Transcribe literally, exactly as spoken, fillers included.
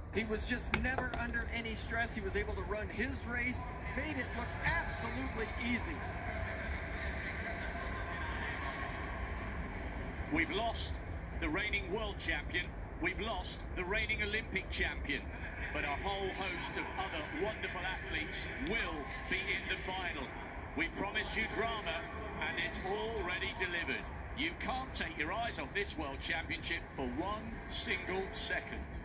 He was just never under any stress. He was able to run his race, made it look absolutely easy. We've lost the reigning world champion. We've lost the reigning Olympic champion. But a whole host of other wonderful athletes will be in the final. We promised you drama, and it's already delivered. You can't take your eyes off this World Championship for one single second.